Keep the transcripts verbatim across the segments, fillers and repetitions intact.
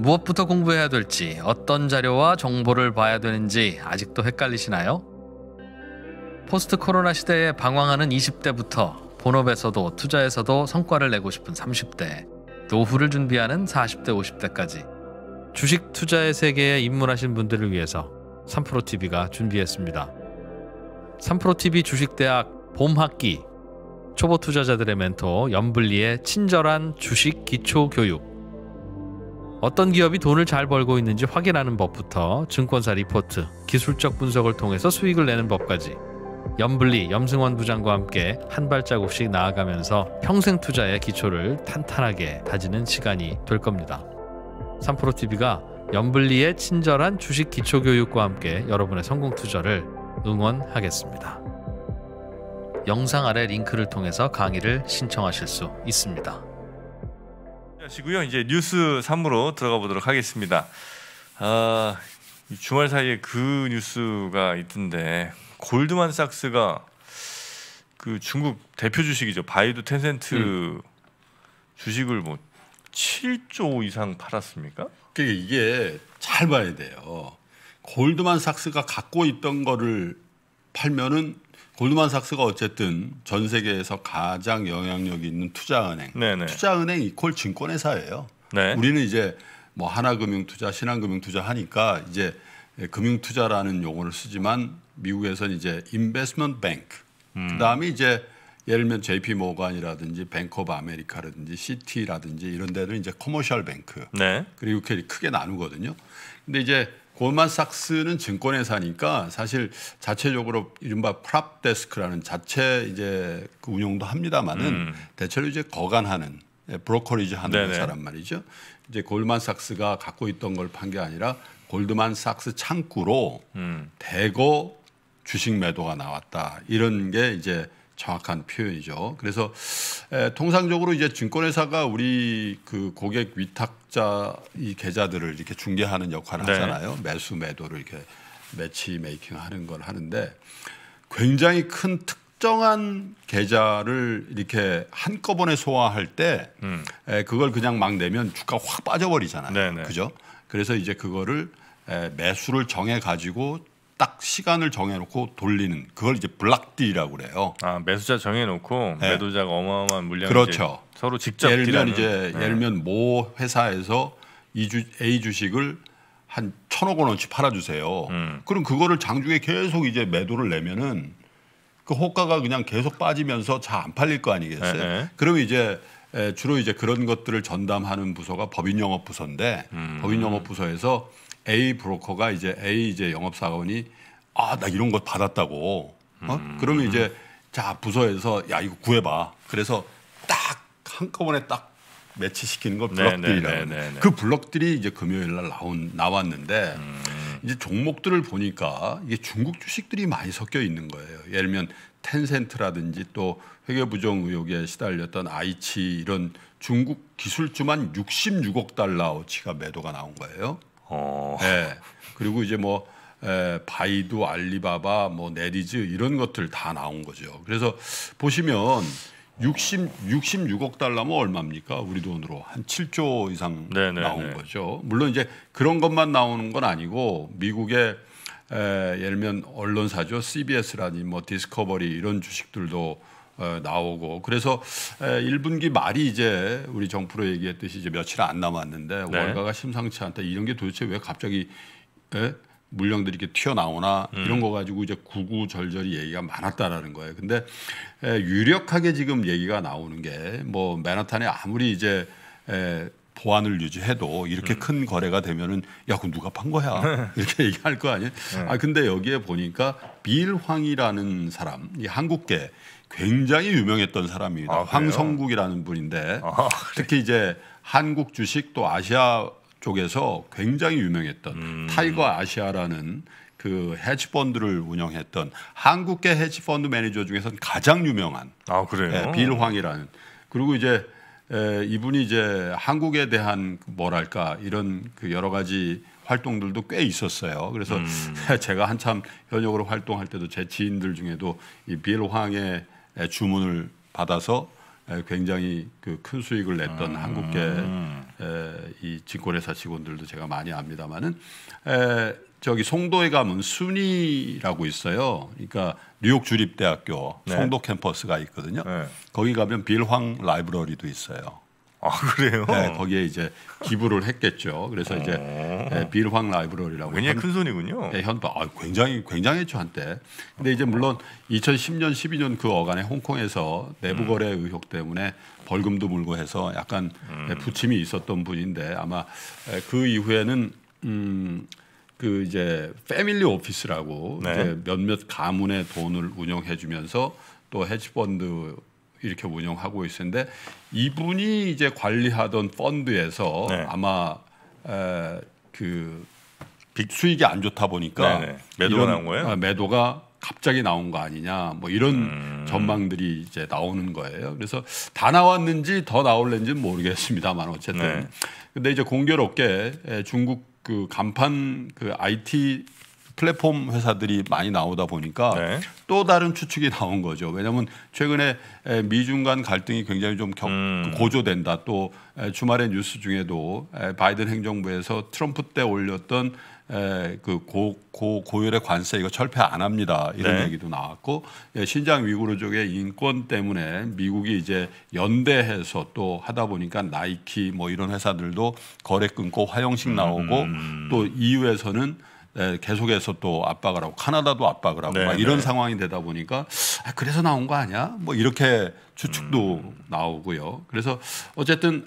무엇부터 공부해야 될지, 어떤 자료와 정보를 봐야 되는지 아직도 헷갈리시나요? 포스트 코로나 시대에 방황하는 이십 대부터 본업에서도 투자에서도 성과를 내고 싶은 삼십 대, 노후를 준비하는 사십 대, 오십 대까지 주식 투자의 세계에 입문하신 분들을 위해서 삼프로티비가 준비했습니다. 삼프로티비 주식대학 봄학기, 초보 투자자들의 멘토 염블리의 친절한 주식 기초 교육, 어떤 기업이 돈을 잘 벌고 있는지 확인하는 법부터 증권사 리포트, 기술적 분석을 통해서 수익을 내는 법까지 염블리, 염승원 부장과 함께 한 발자국씩 나아가면서 평생 투자의 기초를 탄탄하게 다지는 시간이 될 겁니다. 삼프로티비가 염블리의 친절한 주식 기초 교육과 함께 여러분의 성공 투자를 응원하겠습니다. 영상 아래 링크를 통해서 강의를 신청하실 수 있습니다. 시고요. 이제 뉴스 삼으로 들어가 보도록 하겠습니다. 아, 주말 사이에 그 뉴스가 있던데 골드만삭스가 그 중국 대표 주식이죠. 바이두 텐센트 음. 주식을 뭐 칠조 이상 팔았습니까? 그러니까 이게 잘 봐야 돼요. 골드만삭스가 갖고 있던 거를 팔면은 골드만삭스가 어쨌든 전 세계에서 가장 영향력이 있는 투자은행, 네네. 투자은행 이퀄 증권회사예요. 네. 우리는 이제 뭐 하나금융투자, 신한금융투자 하니까 이제 금융투자라는 용어를 쓰지만 미국에서는 이제 인베스트먼트 뱅크, 음. 그다음에 이제 예를 들면 제이피모건이라든지 뱅크 오브 아메리카라든지 시티라든지 이런 데는 이제 커머셜 뱅크, 네. 그리고 이렇게 크게 나누거든요. 근데 이제 골드만삭스는 증권회사니까 사실 자체적으로 이른바 프랍 데스크라는 자체 이제 그 운영도 합니다만은 음. 대체로 이제 거간하는 브로커리지 하는 네네. 회사란 말이죠. 이제 골드만삭스가 갖고 있던 걸 판 게 아니라 골드만삭스 창구로 음. 대거 주식 매도가 나왔다. 이런 게 이제 정확한 표현이죠. 그래서 에, 통상적으로 이제 증권회사가 우리 그 고객 위탁자 이 계좌들을 이렇게 중개하는 역할을 네. 하잖아요. 매수 매도를 이렇게 매치 메이킹하는 걸 하는데 굉장히 큰 특정한 계좌를 이렇게 한꺼번에 소화할 때 음. 에, 그걸 그냥 막 내면 주가가 확 빠져버리잖아요. 네네. 그죠? 그래서 이제 그거를 에, 매수를 정해 가지고 딱 시간을 정해놓고 돌리는 그걸 이제 블락딜이라고 그래요. 아 매수자 정해놓고 네. 매도자가 어마어마한 물량 그렇죠. 서로 직접 예를 들면 딜하는. 이제 네. 예를 들면 모 회사에서 이 주, A 주식을 한 천억 원어치 팔아주세요. 음. 그럼 그거를 장중에 계속 이제 매도를 내면은 그 호가가 그냥 계속 빠지면서 잘 안 팔릴 거 아니겠어요? 네. 그러면 이제 주로 이제 그런 것들을 전담하는 부서가 법인영업부서인데 음. 법인영업부서에서 A 브로커가 이제 A 이제 영업사원이 아, 나 이런 것 받았다고. 어? 음. 그러면 이제 자 부서에서 야 이거 구해봐. 그래서 딱 한꺼번에 딱 매치시키는 걸 블럭들이라고. 그 블럭들이 이제 금요일 날 나온 나왔는데 음. 이제 종목들을 보니까 이게 중국 주식들이 많이 섞여 있는 거예요. 예를 들면 텐센트라든지 또 회계부정 의혹에 시달렸던 아이치 이런 중국 기술주만 육십육억 달러어치가 매도가 나온 거예요. 어. 네. 그리고 이제 뭐 에, 바이두, 알리바바, 뭐 네디즈 이런 것들 다 나온 거죠. 그래서 보시면 육십, 육십육억 달러면 얼마입니까? 우리 돈으로 한 칠조 이상 네네네. 나온 거죠. 물론 이제 그런 것만 나오는 건 아니고 미국의 에, 예를 들면 언론사죠. 씨비에스라니 뭐 디스커버리 이런 주식들도 어, 나오고 그래서 에, 일 분기 말이 이제 우리 정프로 얘기했듯이 이제 며칠 안 남았는데 네. 월가가 심상치 않다. 이런 게 도대체 왜 갑자기 에? 물량들이 이렇게 튀어나오나 음. 이런 거 가지고 이제 구구절절히 얘기가 많았다라는 거예요. 근데 에, 유력하게 지금 얘기가 나오는 게 뭐 맨하탄에 아무리 이제 에, 보안을 유지해도 이렇게 음. 큰 거래가 되면은 야, 그럼 누가 판 거야? 이렇게 얘기할 거 아니에요? 음. 아, 근데 여기에 보니까 빌 황이라는 사람, 이 한국계 굉장히 유명했던 사람입니다. 아, 황성국이라는 분인데 아, 특히 이제 한국 주식 또 아시아 쪽에서 굉장히 유명했던 음. 타이거 아시아라는 그 헤지펀드를 운영했던 한국계 헤지펀드 매니저 중에서는 가장 유명한 아, 그래요? 예, 빌 황이라는 그리고 이제 에, 이분이 이제 한국에 대한 뭐랄까 이런 그 여러 가지 활동들도 꽤 있었어요. 그래서 음. 제가 한참 현역으로 활동할 때도 제 지인들 중에도 이 빌 황의 주문을 받아서 굉장히 그 큰 수익을 냈던 음. 한국계 에, 이 증권회사 직원들도 제가 많이 압니다만은 에, 저기 송도에 가면 순이라고 있어요. 그러니까 뉴욕 주립대학교 네. 송도 캠퍼스가 있거든요. 네. 거기 가면 빌황 라이브러리도 있어요. 아 그래요? 네, 거기에 이제 기부를 했겠죠. 그래서 이제 네, 빌황 라이브러리라고 굉장히 큰 손이군요. 네, 현도 아, 굉장히 굉장했죠 한때. 근데 이제 물론 이천십 년, 십이 년 그 어간에 홍콩에서 내부 거래 의혹 때문에 벌금도 물고 해서 약간 음. 부침이 있었던 분인데 아마 그 이후에는 음, 그 이제 패밀리 오피스라고 네. 이제 몇몇 가문의 돈을 운영해주면서 또 헤지펀드 이렇게 운영하고 있었는데 이분이 이제 관리하던 펀드에서 네. 아마 에, 그 수익이 안 좋다 보니까 네네. 매도가 나온 거예요? 아, 매도가 갑자기 나온 거 아니냐 뭐 이런 음. 전망들이 이제 나오는 거예요. 그래서 다 나왔는지 더 나올는지는 모르겠습니다만 어쨌든 네. 근데 이제 공교롭게 중국 그 간판 그 아이티 플랫폼 회사들이 많이 나오다 보니까 네. 또 다른 추측이 나온 거죠. 왜냐하면 최근에 미중 간 갈등이 굉장히 좀 격, 음. 고조된다. 또 주말의 뉴스 중에도 바이든 행정부에서 트럼프 때 올렸던 그 고, 고, 고율의 관세 이거 철폐 안 합니다. 이런 네. 얘기도 나왔고 신장 위구르족의 인권 때문에 미국이 이제 연대해서 또 하다 보니까 나이키 뭐 이런 회사들도 거래 끊고 화형식 나오고 음. 또 이유에서는 네, 계속해서 또 압박을 하고 카나다도 압박을 하고 네, 막 이런 네. 상황이 되다 보니까 아, 그래서 나온 거 아니야? 뭐 이렇게 추측도 음. 나오고요. 그래서 어쨌든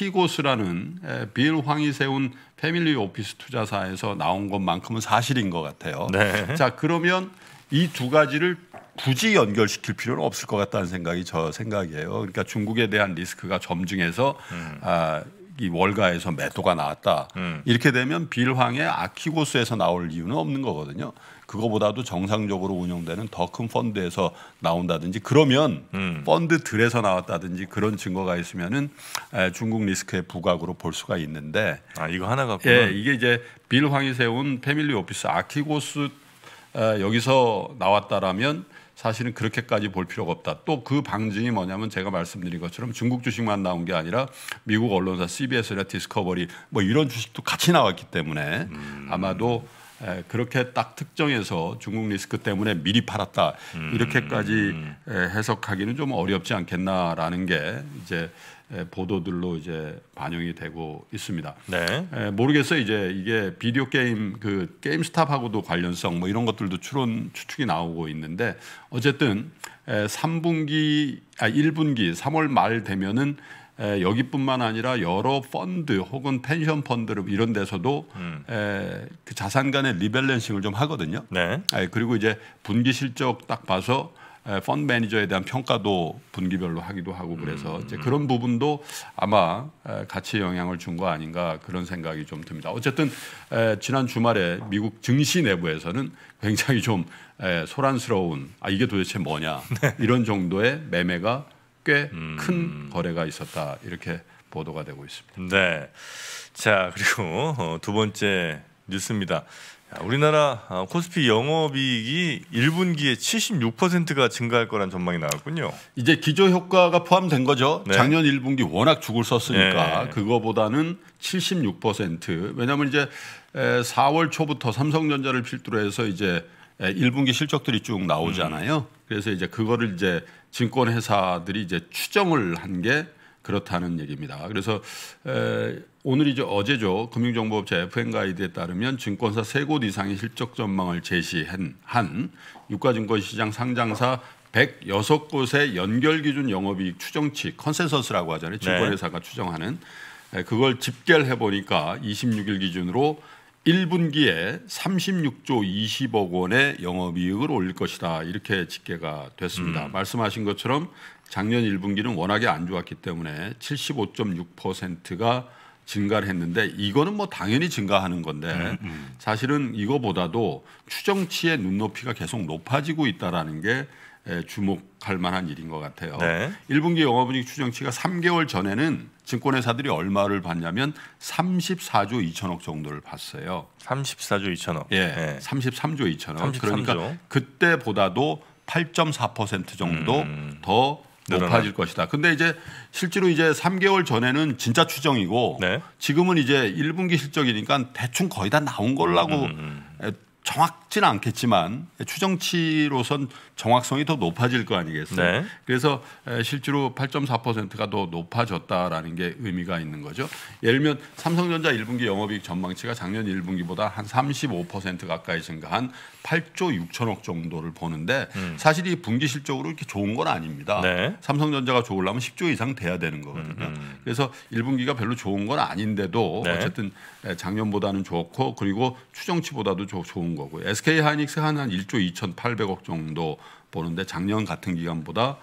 아키고스라는 에, 빌 황이 세운 패밀리 오피스 투자사에서 나온 것만큼은 사실인 것 같아요. 네. 자 그러면 이 두 가지를 굳이 연결시킬 필요는 없을 것 같다는 생각이 저 생각이에요. 그러니까 중국에 대한 리스크가 점증해서 음. 아, 이 월가에서 매도가 나왔다. 음. 이렇게 되면 빌황의 아키고스에서 나올 이유는 없는 거거든요. 그거보다도 정상적으로 운영되는 더 큰 펀드에서 나온다든지 그러면 음. 펀드들에서 나왔다든지 그런 증거가 있으면은 중국 리스크의 부각으로 볼 수가 있는데 아 이거 하나 갖고는 예, 이게 이제 빌황이 세운 패밀리 오피스 아키고스 여기서 나왔다라면 사실은 그렇게까지 볼 필요가 없다. 또 그 방증이 뭐냐면 제가 말씀드린 것처럼 중국 주식만 나온 게 아니라 미국 언론사 씨비에스나 디스커버리 뭐 이런 주식도 같이 나왔기 때문에 음. 아마도 그렇게 딱 특정해서 중국 리스크 때문에 미리 팔았다 이렇게까지 해석하기는 좀 어렵지 않겠나라는 게 이제 보도들로 이제 반영이 되고 있습니다. 네. 모르겠어요. 이제 이게 비디오 게임 그 게임스탑하고도 관련성 뭐 이런 것들도 추론 추측이 나오고 있는데 어쨌든 삼 분기 아 일 분기 삼월 말 되면은 여기뿐만 아니라 여러 펀드 혹은 펜션 펀드 이런 데서도 음. 그 자산 간의 리밸런싱을 좀 하거든요. 네. 그리고 이제 분기 실적 딱 봐서 펀드 매니저에 대한 평가도 분기별로 하기도 하고 그래서 음. 이제 그런 부분도 아마 같이 영향을 준 거 아닌가 그런 생각이 좀 듭니다. 어쨌든 지난 주말에 미국 증시 내부에서는 굉장히 좀 소란스러운 아 이게 도대체 뭐냐 네. 이런 정도의 매매가 꽤 큰 음. 거래가 있었다 이렇게 보도가 되고 있습니다. 네. 자 그리고 두 번째 뉴스입니다. 우리나라 코스피 영업이익이 일 분기에 칠십육 퍼센트가 증가할 거란 전망이 나왔군요. 이제 기저 효과가 포함된 거죠. 네. 작년 일 분기 워낙 죽을 썼으니까 네. 그거보다는 칠십육 퍼센트. 왜냐하면 이제 사월 초부터 삼성전자를 필두로 해서 이제 일 분기 실적들이 쭉 나오잖아요. 음. 그래서 이제 그거를 이제 증권회사들이 이제 추정을 한 게 그렇다는 얘기입니다. 그래서 에, 오늘 이제 어제죠. 금융정보업체 에프엠 가이드에 따르면 증권사 세 곳 이상의 실적 전망을 제시한 한 유가증권시장 상장사 백육 곳의 연결 기준 영업이익 추정치 컨센서스라고 하잖아요. 증권회사가 네. 추정하는 에, 그걸 집계를 해보니까 이십육 일 기준으로 일 분기에 삼십육조 이십억 원의 영업이익을 올릴 것이다. 이렇게 집계가 됐습니다. 음. 말씀하신 것처럼 작년 일 분기는 워낙에 안 좋았기 때문에 칠십오 점 육 퍼센트가 증가를 했는데 이거는 뭐 당연히 증가하는 건데 음, 음. 사실은 이거보다도 추정치의 눈높이가 계속 높아지고 있다는 게 주목할 만한 일인 것 같아요. 네. 일 분기 영업이익 추정치가 삼 개월 전에는 증권회사들이 얼마를 봤냐면 삼십사조 이천억 정도를 봤어요. 삼십사조 이천억. 예, 네. 삼십삼조 이천억. 삼십삼조. 그러니까 그때보다도 팔 점 사 퍼센트 정도 음. 더 높아질 것이다. 근데 이제 실제로 이제 삼 개월 전에는 진짜 추정이고 네. 지금은 이제 일 분기 실적이니까 대충 거의 다 나온 걸라고 음, 음. 정확지는 않겠지만 추정치로선 정확성이 더 높아질 거 아니겠어요. 네. 그래서 실제로 팔 점 사 퍼센트가 더 높아졌다라는 게 의미가 있는 거죠. 예를 들면 삼성전자 일 분기 영업이익 전망치가 작년 일 분기보다 한 삼십오 퍼센트 가까이 증가한 팔조 육천억 정도를 보는데 음. 사실 이 분기 실적으로 이렇게 좋은 건 아닙니다. 네. 삼성전자가 좋으려면 십조 이상 돼야 되는 거거든요. 음, 음. 그래서 일 분기가 별로 좋은 건 아닌데도 네. 어쨌든 작년보다는 좋고 그리고 추정치보다도 좋은 거고 에스케이 하이닉스 한, 한 일조 이천팔백억 정도 보는데 작년 같은 기간보다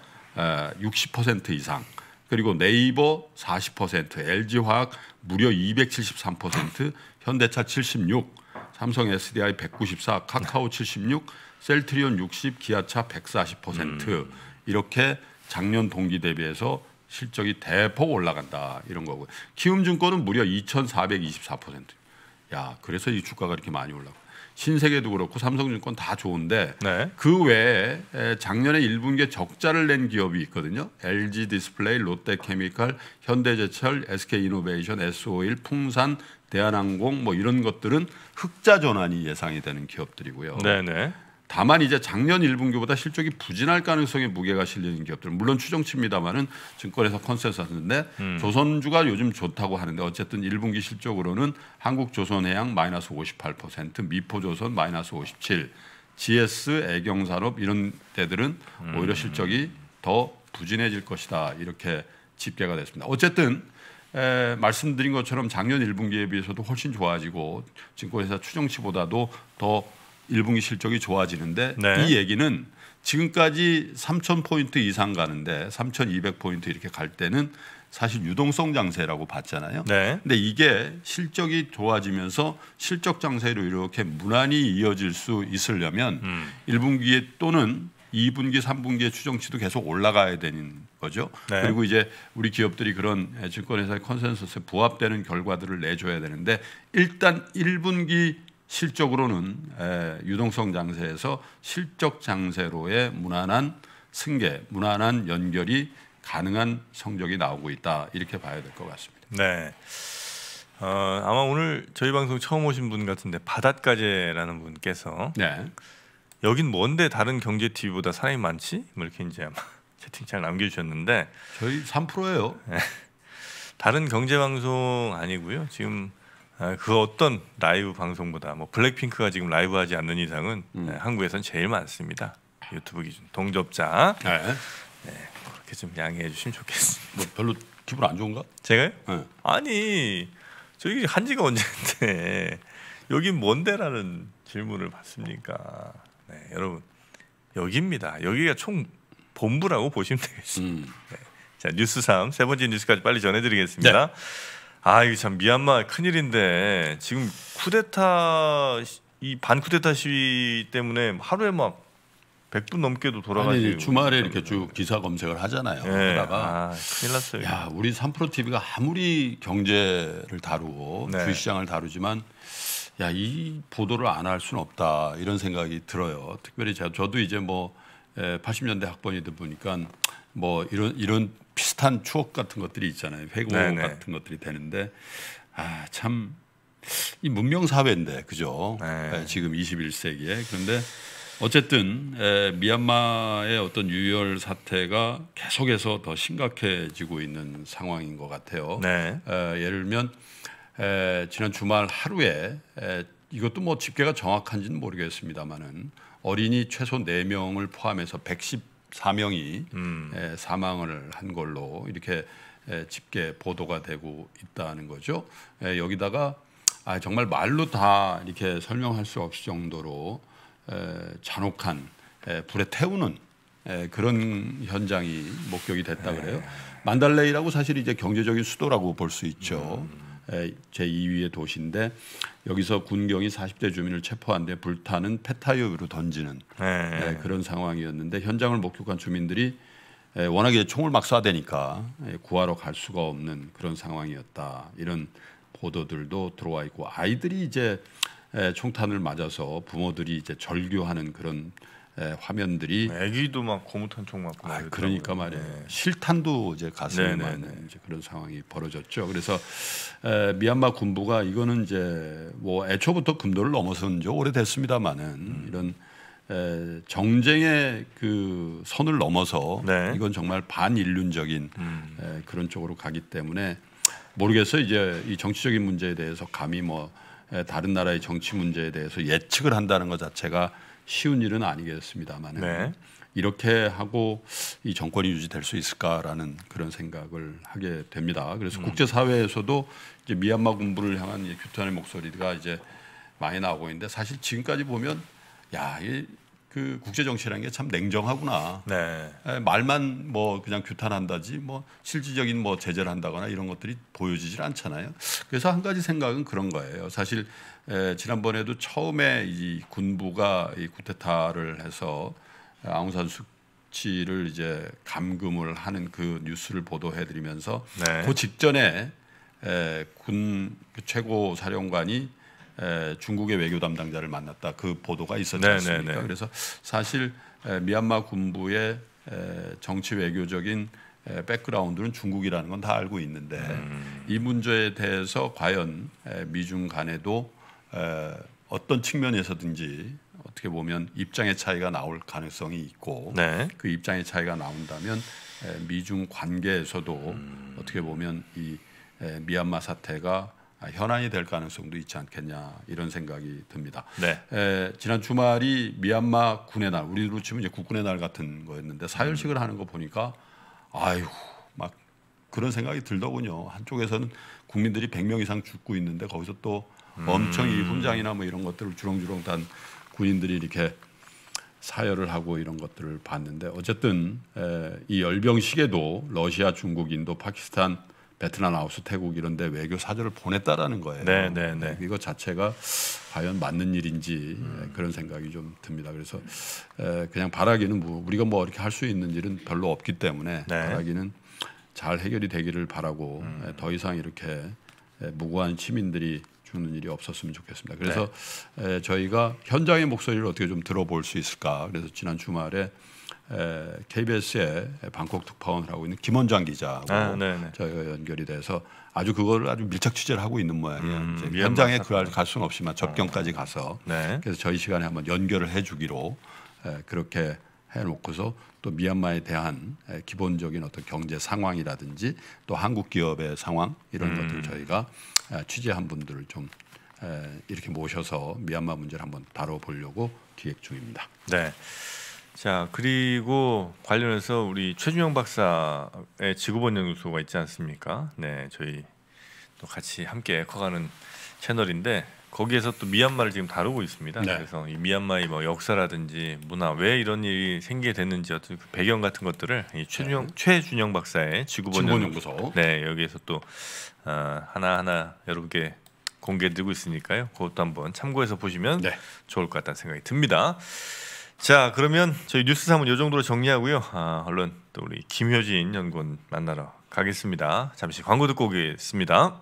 육십 퍼센트 이상 그리고 네이버 사십 퍼센트 엘지화학 무려 이백칠십삼 퍼센트 현대차 칠십육 삼성 에스디아이 백구십사 카카오 칠십육 셀트리온 육십 기아차 백사십 퍼센트 음. 이렇게 작년 동기 대비해서 실적이 대폭 올라간다 이런 거고요. 키움증권은 무려 이천사백이십사 퍼센트. 야, 그래서 이 주가가 이렇게 많이 올라가. 신세계도 그렇고 삼성증권 다 좋은데 네. 그 외에 작년에 일 분기에 적자를 낸 기업이 있거든요. 엘지디스플레이, 롯데케미칼, 현대제철, 에스케이이노베이션, 에스오일, 풍산, 대한항공 뭐 이런 것들은 흑자 전환이 예상이 되는 기업들이고요. 네네. 다만 이제 작년 일 분기보다 실적이 부진할 가능성에 무게가 실리는 기업들 물론 추정치입니다만은 증권에서 컨센서스인데 음. 조선주가 요즘 좋다고 하는데 어쨌든 일 분기 실적으로는 한국조선해양 마이너스 오십팔 퍼센트, 미포조선 마이너스 오십칠, 지에스, 애경산업 이런 데들은 음. 오히려 실적이 더 부진해질 것이다 이렇게 집계가 됐습니다. 어쨌든 에, 말씀드린 것처럼 작년 일 분기에 비해서도 훨씬 좋아지고 증권회사 추정치보다도 더 일 분기 실적이 좋아지는데 네. 이 얘기는 지금까지 삼천 포인트 이상 가는데 삼천이백 포인트 이렇게 갈 때는 사실 유동성 장세라고 봤잖아요. 네. 근데 이게 실적이 좋아지면서 실적 장세로 이렇게 무난히 이어질 수 있으려면 음. 일 분기에 또는 이 분기, 삼 분기의 추정치도 계속 올라가야 되는 거죠. 네. 그리고 이제 우리 기업들이 그런 증권회사의 컨센서스에 부합되는 결과들을 내줘야 되는데 일단 일 분기 실적으로는 에, 유동성 장세에서 실적 장세로의 무난한 승계, 무난한 연결이 가능한 성적이 나오고 있다 이렇게 봐야 될 것 같습니다. 네. 어, 아마 오늘 저희 방송 처음 오신 분 같은데 바닷가재라는 분께서 네. 여긴 뭔데 다른 경제 티비보다 사람이 많지? 뭐 이렇게 이제 아마 채팅창 남겨주셨는데 저희 삼 퍼센트예요. 네. 다른 경제 방송 아니고요. 지금 그 어떤 라이브 방송보다 뭐 블랙핑크가 지금 라이브하지 않는 이상은 음. 네, 한국에선 제일 많습니다. 유튜브 기준 동접자. 네. 네, 그렇게 좀 양해해 주시면 좋겠습니다. 뭐 별로 기분 안 좋은가? 제가요? 네. 아니 저기 한지가 언제인데 여긴 뭔데라는 질문을 받습니까? 네, 여러분 여기입니다. 여기가 총 본부라고 보시면 되겠습니다. 음. 네. 자 뉴스 삼 세 번째 뉴스까지 빨리 전해드리겠습니다. 네. 아 이거 참 미얀마 큰일인데 지금 쿠데타 이 반쿠데타 시위 때문에 하루에 막 백 분 넘게도 돌아가시고 아니, 주말에 이렇게 쭉 기사 검색을 하잖아요. 네. 그러다가 아, 큰일 났어요. 야 우리 삼 프로 티비가 아무리 경제를 다루고 네. 주시장을 다루지만 야 이 보도를 안 할 수는 없다 이런 생각이 들어요. 특별히 제가 저도 이제 뭐 팔십 년대 학번이다 보니까 뭐 이런 이런 비슷한 추억 같은 것들이 있잖아요. 회고 네네. 같은 것들이 되는데 아, 참 이 문명 사회인데 그죠? 네. 지금 이십일 세기에 그런데 어쨌든 에, 미얀마의 어떤 유혈 사태가 계속해서 더 심각해지고 있는 상황인 것 같아요. 네. 에, 예를 들면 에, 지난 주말 하루에 에, 이것도 뭐 집계가 정확한지는 모르겠습니다만은 어린이 최소 네 명을 포함해서 백십사 명이 음. 에, 사망을 한 걸로 이렇게 에, 집계 보도가 되고 있다는 거죠. 에, 여기다가 아, 정말 말로 다 이렇게 설명할 수 없을 정도로 에, 잔혹한 에, 불에 태우는 에, 그런 현장이 목격이 됐다 그래요. 만달레이라고 사실 이제 경제적인 수도라고 볼 수 있죠. 음. 제이 위의 도시인데 여기서 군경이 사십 대 주민을 체포한 데 불타는 페타이어로 던지는 네. 그런 상황이었는데 현장을 목격한 주민들이 워낙에 총을 막 쏴대니까 구하러 갈 수가 없는 그런 상황이었다. 이런 보도들도 들어와 있고 아이들이 이제 총탄을 맞아서 부모들이 이제 절규하는 그런 에, 화면들이 애기도 막 고무탄 총 맞고 아, 그러니까 말이에요. 네. 실탄도 이제 가슴에 맞는 이제 그런 상황이 벌어졌죠. 그래서 에, 미얀마 군부가 이거는 이제 뭐 애초부터 금도를 넘어선 지 오래됐습니다만은 음. 이런 에, 정쟁의 그 선을 넘어서 네. 이건 정말 반인륜적인 음. 에, 그런 쪽으로 가기 때문에 모르겠어요. 이제 이 정치적인 문제에 대해서 감히 뭐 에, 다른 나라의 정치 문제에 대해서 예측을 한다는 것 자체가 쉬운 일은 아니겠습니다만 네. 이렇게 하고 이 정권이 유지될 수 있을까라는 그런 생각을 하게 됩니다. 그래서 음. 국제사회에서도 이제 미얀마 군부를 향한 규탄의 목소리가 이제 많이 나오고 있는데 사실 지금까지 보면 야, 이 그 국제 정치라는 게 참 냉정하구나. 네. 에, 말만 뭐 그냥 규탄한다지 뭐 실질적인 뭐 제재를 한다거나 이런 것들이 보여지질 않잖아요. 그래서 한 가지 생각은 그런 거예요. 사실 에, 지난번에도 처음에 이 군부가 이 쿠데타를 해서 아웅산 수치를 이제 감금을 하는 그 뉴스를 보도해드리면서 네. 그 직전에 에, 군 최고 사령관이 에, 중국의 외교 담당자를 만났다 그 보도가 있었지 않습니까? 네네네. 그래서 사실 에, 미얀마 군부의 에, 정치 외교적인 에, 백그라운드는 중국이라는 건 다 알고 있는데 음. 이 문제에 대해서 과연 에, 미중 간에도 에, 어떤 측면에서든지 어떻게 보면 입장의 차이가 나올 가능성이 있고 네. 그 입장의 차이가 나온다면 에, 미중 관계에서도 음. 어떻게 보면 이 에, 미얀마 사태가 현안이 될 가능성도 있지 않겠냐 이런 생각이 듭니다. 네. 에, 지난 주말이 미얀마 군의 날, 우리로 치면 이제 국군의 날 같은 거였는데 사열식을 음. 하는 거 보니까 아이고 막 그런 생각이 들더군요. 한쪽에서는 국민들이 백 명 이상 죽고 있는데 거기서 또 음. 엄청 이 훈장이나 뭐 이런 것들을 주렁주렁 단 군인들이 이렇게 사열을 하고 이런 것들을 봤는데 어쨌든 에, 이 열병 시기에도 러시아, 중국, 인도, 파키스탄 베트남, 라오스, 태국 이런 데 외교 사절을 보냈다라는 거예요. 네, 네, 네. 이거 자체가 과연 맞는 일인지 음. 그런 생각이 좀 듭니다. 그래서 그냥 바라기는 뭐 우리가 뭐 이렇게 할 수 있는 일은 별로 없기 때문에 네. 바라기는 잘 해결이 되기를 바라고 음. 더 이상 이렇게 무고한 시민들이 죽는 일이 없었으면 좋겠습니다. 그래서 네. 저희가 현장의 목소리를 어떻게 좀 들어볼 수 있을까. 그래서 지난 주말에 케이비에스의 방콕 특파원을 하고 있는 김원장 기자하고 아, 저희가 연결이 돼서 아주 그거를 아주 밀착 취재를 하고 있는 모양이에요. 음, 현장에 갈 수는 없지만 접경까지 가서 네. 그래서 저희 시간에 한번 연결을 해주기로 그렇게 해놓고서 또 미얀마에 대한 기본적인 어떤 경제 상황이라든지 또 한국 기업의 상황 이런 음. 것들을 저희가 취재한 분들을 좀 이렇게 모셔서 미얀마 문제를 한번 다뤄보려고 기획 중입니다. 네. 자 그리고 관련해서 우리 최준영 박사의 지구본 연구소가 있지 않습니까? 네, 저희 또 같이 함께 커가는 채널인데 거기에서 또 미얀마를 지금 다루고 있습니다. 네. 그래서 이 미얀마의 뭐 역사라든지 문화 왜 이런 일이 생기게 됐는지 어떤 그 배경 같은 것들을 이 최준영 네. 최준영 박사의 지구본 연구소, 연구소 네 여기에서 또 어, 하나 하나 여러분께 공개드리고 있으니까요. 그것도 한번 참고해서 보시면 네. 좋을 것 같다는 생각이 듭니다. 자 그러면 저희 뉴스 삼은 이 정도로 정리하고요. 아, 얼른 또 우리 김효진 연구원 만나러 가겠습니다. 잠시 광고 듣고 오겠습니다.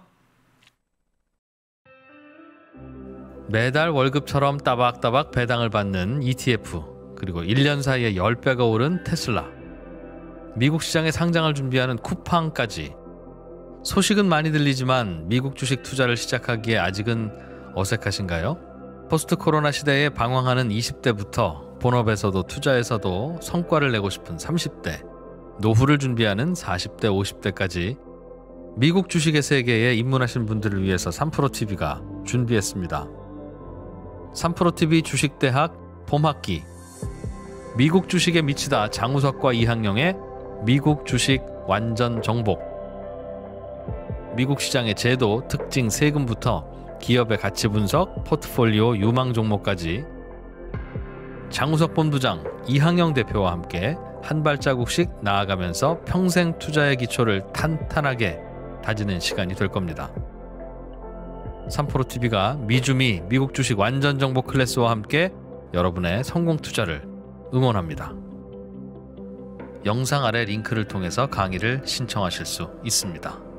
매달 월급처럼 따박따박 배당을 받는 이티에프 그리고 일 년 사이에 십 배가 오른 테슬라 미국 시장에 상장을 준비하는 쿠팡까지 소식은 많이 들리지만 미국 주식 투자를 시작하기에 아직은 어색하신가요? 포스트 코로나 시대에 방황하는 이십 대부터 본업에서도 투자에서도 성과를 내고 싶은 삼십 대, 노후를 준비하는 사십 대, 오십 대까지 미국 주식의 세계에 입문하신 분들을 위해서 삼프로티비가 준비했습니다. 삼프로티비 주식대학 봄학기 미국 주식에 미치다 장우석과 이항영의 미국 주식 완전 정복 미국 시장의 제도, 특징, 세금부터 기업의 가치 분석, 포트폴리오, 유망 종목까지 장우석 본부장, 이항영 대표와 함께 한 발자국씩 나아가면서 평생 투자의 기초를 탄탄하게 다지는 시간이 될 겁니다. 삼프로티비가 미주미 미국 주식 완전 정복 클래스와 함께 여러분의 성공 투자를 응원합니다. 영상 아래 링크를 통해서 강의를 신청하실 수 있습니다.